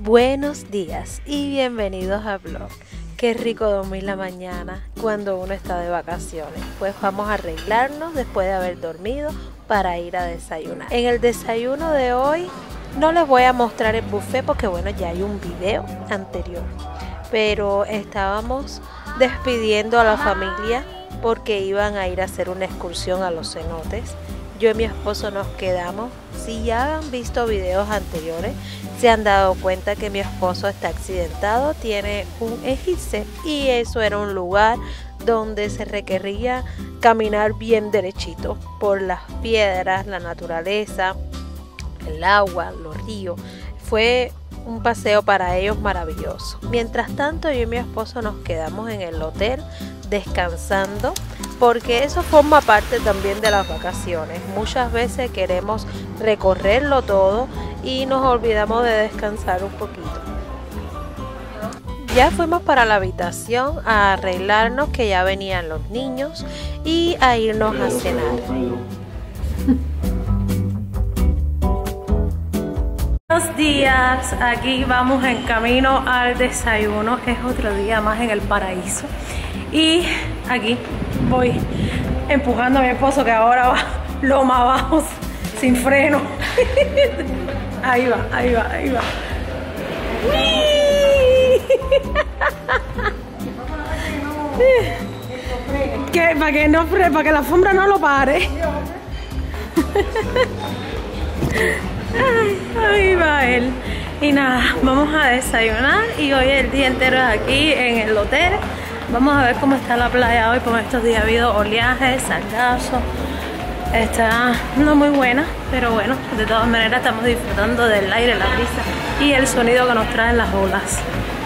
Buenos días y bienvenidos a vlog. Qué rico dormir la mañana cuando uno está de vacaciones. Pues vamos a arreglarnos después de haber dormido para ir a desayunar. En el desayuno de hoy no les voy a mostrar el buffet porque bueno, ya hay un video anterior. Pero estábamos despidiendo a la familia porque iban a ir a hacer una excursión a los cenotes. Yo y mi esposo nos quedamos. Si ya han visto videos anteriores, se han dado cuenta que mi esposo está accidentado, tiene un esguince y eso era un lugar donde se requería caminar bien derechito por las piedras, la naturaleza, el agua, los ríos. Fue un paseo para ellos maravilloso. Mientras tanto, yo y mi esposo nos quedamos en el hotel descansando, porque eso forma parte también de las vacaciones. Muchas veces queremos recorrerlo todo y nos olvidamos de descansar un poquito. Ya fuimos para la habitación a arreglarnos, que ya venían los niños, y a irnos a cenar. Buenos días, aquí vamos en camino al desayuno. Es otro día más en el paraíso. Y aquí voy empujando a mi esposo, que ahora va loma abajo sin freno. Ahí va, ahí va, ahí va. Para que la alfombra no lo pare. Ahí va él. Y nada, vamos a desayunar y hoy el día entero aquí en el hotel. Vamos a ver cómo está la playa hoy. Por estos días ha habido oleaje, sargazo. Está no muy buena, pero bueno, de todas maneras estamos disfrutando del aire, la brisa y el sonido que nos traen las olas.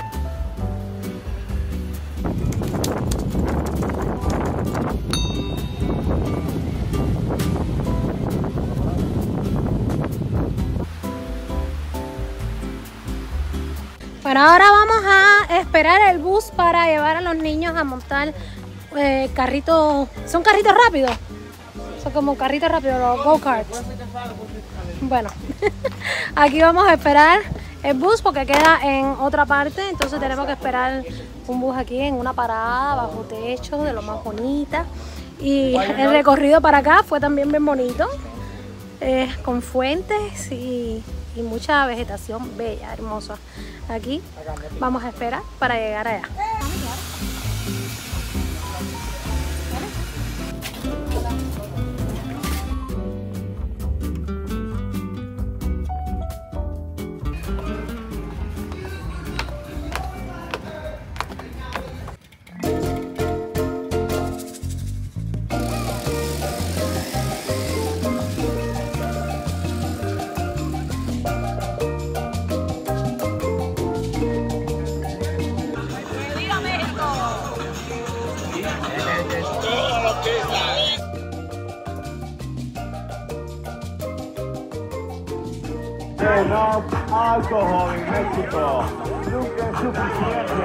Bueno, ahora vamos a esperar el bus para llevar a los niños a montar carritos. ¿Son carritos rápidos? Son como carritos rápidos, los go-karts. Bueno, aquí vamos a esperar el bus porque queda en otra parte. Entonces tenemos que esperar un bus aquí en una parada bajo techo de lo más bonita. Y el recorrido para acá fue también bien bonito, con fuentes y mucha vegetación bella, hermosa. Aquí vamos a esperar para llegar allá. No alcohol en México, nunca es suficiente.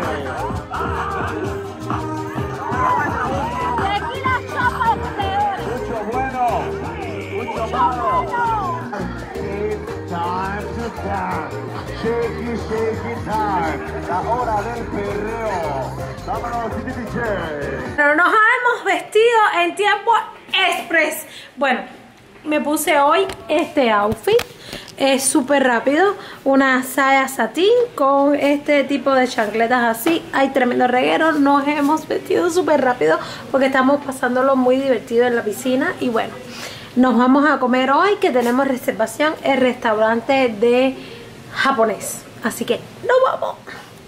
Y aquí la sopa es peor. Mucho bueno, mucho malo. It's time to dance. Shaky, shaky time. La hora del perreo. Vámonos, DJ. Pero nos hemos vestido en tiempo express. Bueno, me puse hoy este outfit. Es súper rápido, una saya satín con este tipo de chancletas así. Hay tremendo reguero, nos hemos vestido súper rápido porque estamos pasándolo muy divertido en la piscina. Y bueno, nos vamos a comer hoy, que tenemos reservación en restaurante de japonés. Así que nos vamos.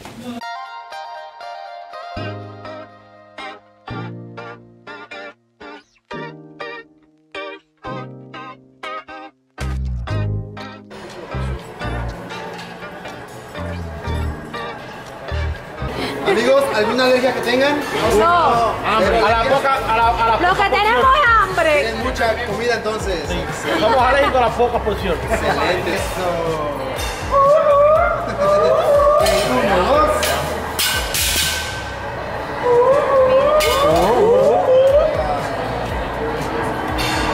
Amigos, ¿alguna alergia que tengan? No. Hambre. A la Lo que tenemos es hambre. Tienen mucha comida entonces. Somos alérgicos a las pocas porciones. Excelente eso. Uno, dos.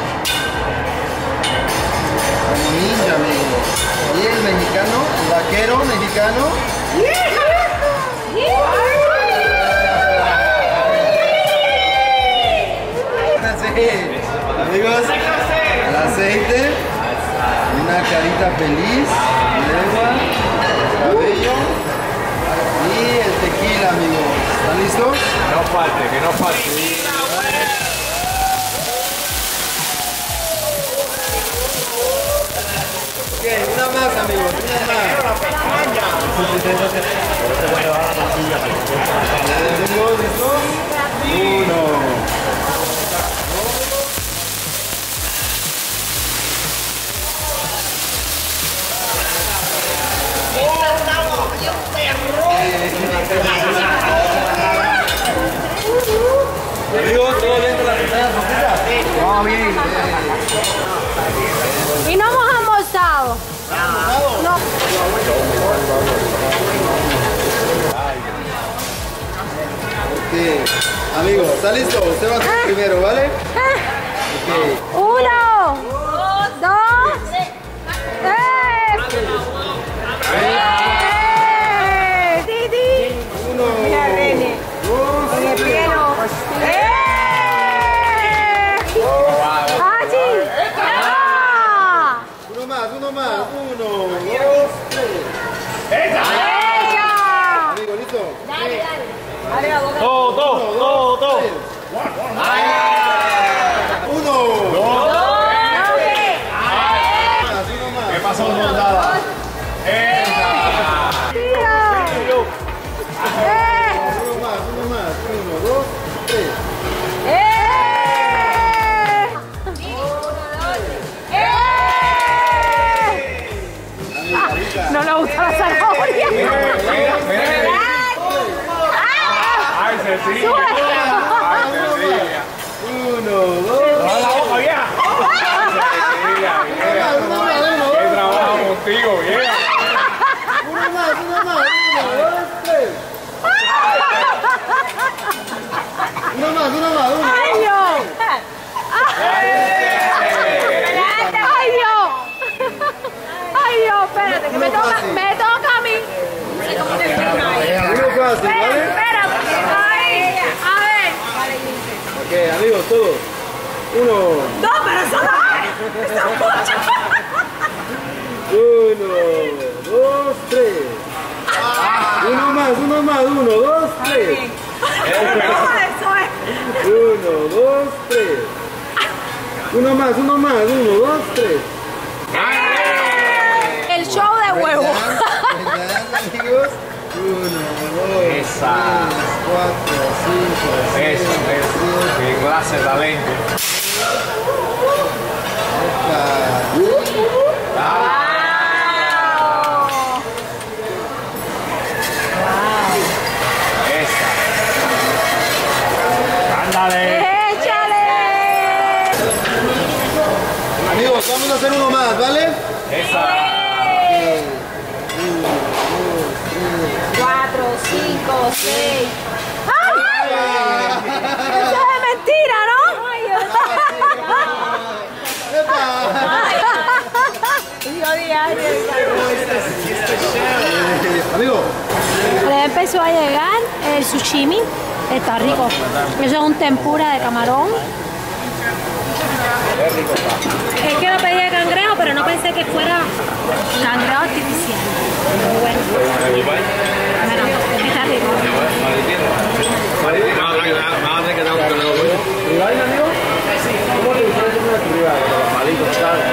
Como ninja, amigos. Y el mexicano, el vaquero, pollo mexicano. Sí. Amigos, el aceite, una carita feliz, lengua, cabello y el tequila, amigos. ¿Están listos? Que no falte, que no falte. Ok, una más, amigos, una más. Amigos, ¿listos? Uno. Amigos, ¿todo bien con la pizza? Todo bien. Y no hemos almorzado. No. Ok, amigos, ¿está listo? Usted va a ser primero, ¿vale? Ok. 1, 2, 3. Titi. 1, 2, 3. Hachi. ¡Ah! Uno más, uno más. 1, 2, 3. ¡Ella! Amigo, ¿listo? Todo. 1, 2. ¿Qué pasó, soldada? Uno más. 1, 2, 3. No le gusta la zanahoria. Ay, Cecilia. Ay, Cecilia. 1, 2. ¡Toda la boca, vieja! Cecilia, vieja. ¿Qué trabajo contigo, vieja? Uno más. 1, 2, 3. Uno más. ¡Ay, Dios! ¡Ay, Dios! Espérate, que me toca a mí. Uno fácil, ¿vale? Espera, ay, a ver. Ok, amigos, todos. 1, No, pero eso no. Eso es mucho. 1, 2, 3. Uno más. 1, 2, 3. Eso es. 1, 2, 3. Uno más. 1, 2, 3. El show de huevo. ¿Verdad, amigos? 1, 2, 3, 4, 5, 6, Eso. 7, Qué clase de talento. Esa. Ándale. ¡Échale! amigos, vamos a hacer uno más, ¿vale? Esa. 4, 5, 6. ¡Ay! Eso es mentira, ¿no? Amigo, Le empezó a llegar el sushimi. Está rico. Eso es un tempura de camarón. Es que lo pedí de cangrejo, pero no pensé que fuera cangrejo artificial. Muy bueno. Bueno, está rico. ¿ribeye, amigo? ¿Cómo te gusta comer tu ribeye? Con los palitos, ¿sabes?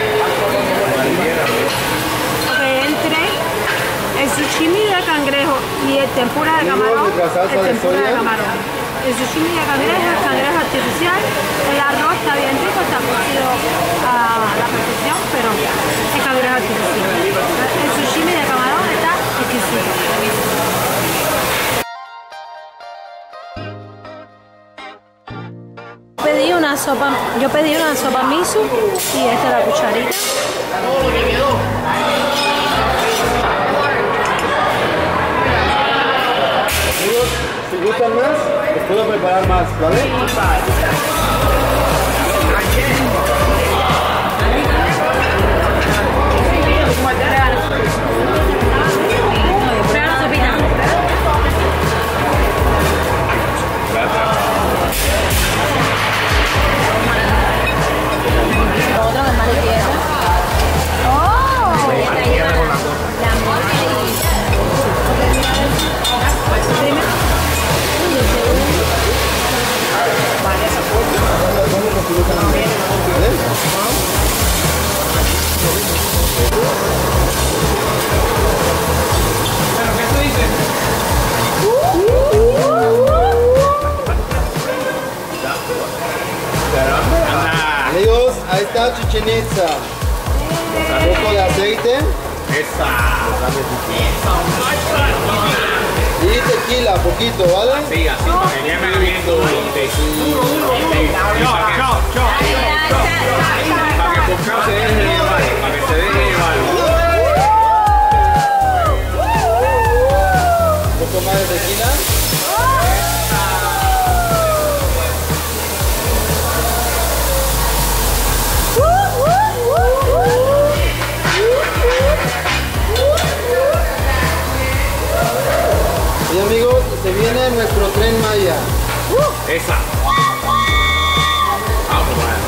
Entre el sushimi de cangrejo y el tempura de camarón. El tempura de camarón. El sushimi de cangrejo, el cangrejo artificial. El arroz está bien rico, está cocido a la perfección, pero es cangrejo artificial. El sushimi de camarón está exquisito. Yo pedí una sopa miso y esta es la cucharita. Amigos, si gustan más, les puedo preparar más, ¿vale? Hola, Chichén Itzá. Un poco de aceite. Y tequila, poquito, ¿vale? Sí, así, para que queme viendo. Para que por acá se deje llevar, para que se deje llevar. Un poco más de tequila. Y amigos, se viene nuestro Tren Maya. Esa. Vamos, vaya.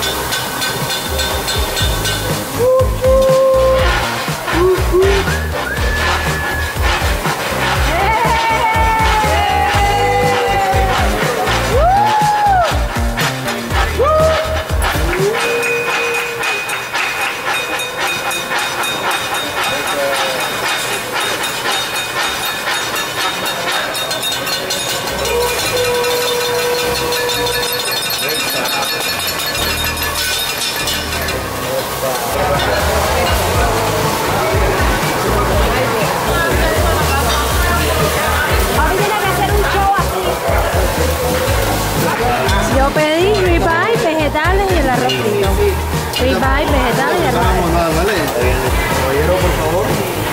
Yo pedí ribeye, vegetales y el arroz frío. Ribeye, vegetales y arroz Vamos, frío. ¿vale? Caballero, por favor.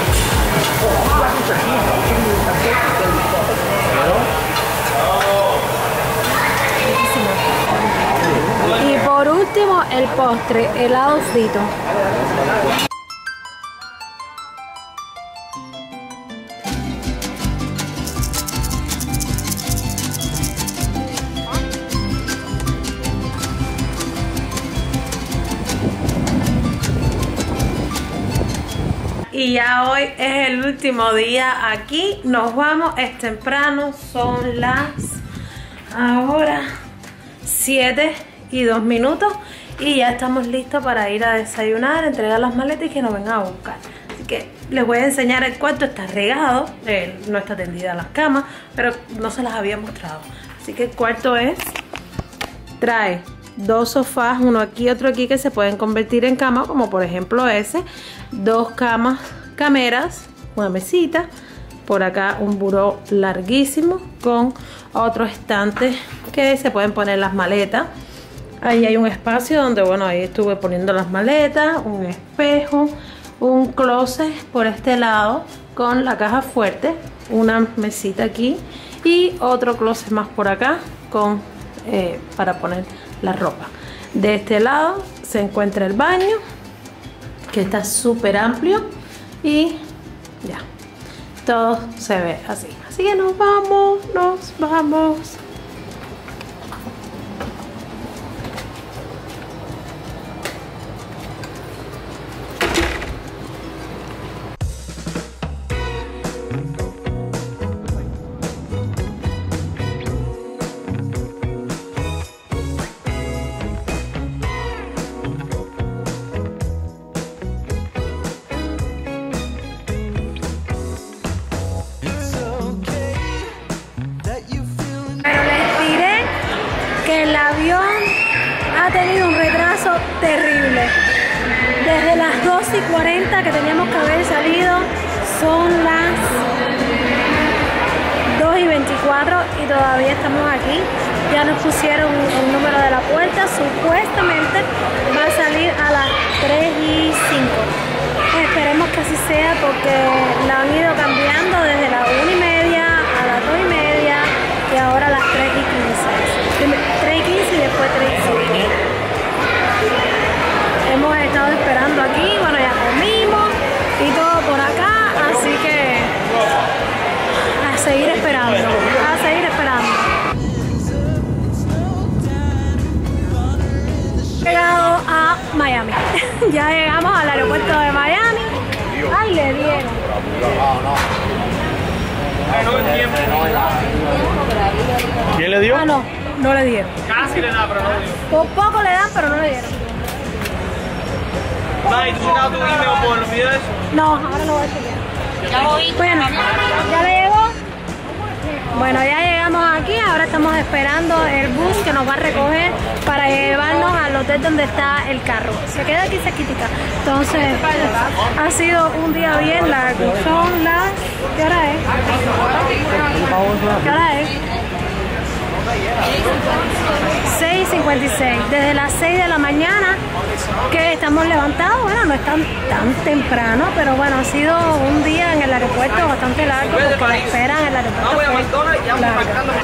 Y por último, el postre, helado frito. Y ya hoy es el último día aquí. Nos vamos, es temprano, son las ahora 7:02 y ya estamos listos para ir a desayunar, entregar las maletas y que nos vengan a buscar. Así que les voy a enseñar el cuarto. Está regado, no está tendida las camas, pero no se las había mostrado. Así que el cuarto trae 2 sofás, uno aquí y otro aquí, que se pueden convertir en cama, como por ejemplo ese. 2 cameras, una mesita. Por acá un buró larguísimo con otro estante que se pueden poner las maletas. Ahí hay un espacio donde, bueno, ahí estuve poniendo las maletas, un espejo, un closet por este lado con la caja fuerte, una mesita aquí y otro closet más por acá con para poner la ropa. De este lado se encuentra el baño, que está súper amplio, y ya todo se ve así. Así que nos vamos. Pero les diré que el avión ha tenido un retraso terrible. Desde las 2:40 que teníamos que haber salido, son las 2:24 y todavía estamos aquí. Ya nos pusieron el número de la puerta. Supuestamente va a salir a las 3:05. Esperemos que así sea, porque la han ido cambiando desde las 1:30 a las 2:30 y ahora a las 3:15. 3:15 y después 3:05. Hemos estado esperando aquí, bueno, ya comimos y todo por acá, así que a seguir esperando, Llegado a Miami. Ya llegamos al aeropuerto de Miami. Ay, le dieron. ¿Quién le dio? Ah, no, no le dieron. Casi le da, pero no le dio. Por poco le dan, pero no le dieron. May, ¿tú checado tu email por los videos? No, ahora lo voy a chequear. Bueno, ¿ya le llegó? Bueno, ya llegamos aquí ahora estamos esperando el bus que nos va a recoger para llevarnos al hotel donde está el carro. Se queda aquí cerquita. Entonces, ha sido un día bien largo. Son las... ¿Qué hora es? ¿Qué hora es? 6:56. Desde las 6 de la mañana que estamos levantados. Bueno, no es tan temprano, pero bueno, ha sido un día en el aeropuerto bastante largo porque la espera en el aeropuerto fue larga.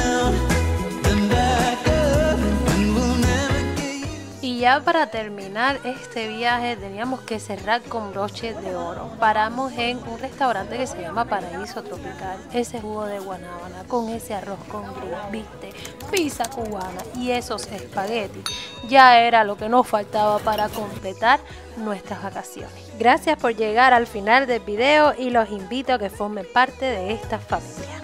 Y ya para terminar este viaje teníamos que cerrar con broche de oro. Paramos en un restaurante que se llama Paraíso Tropical. Ese jugo de guanábana con ese arroz con gris, viste, pizza cubana y esos espaguetis ya era lo que nos faltaba para completar nuestras vacaciones. Gracias por llegar al final del video y los invito a que formen parte de esta familia.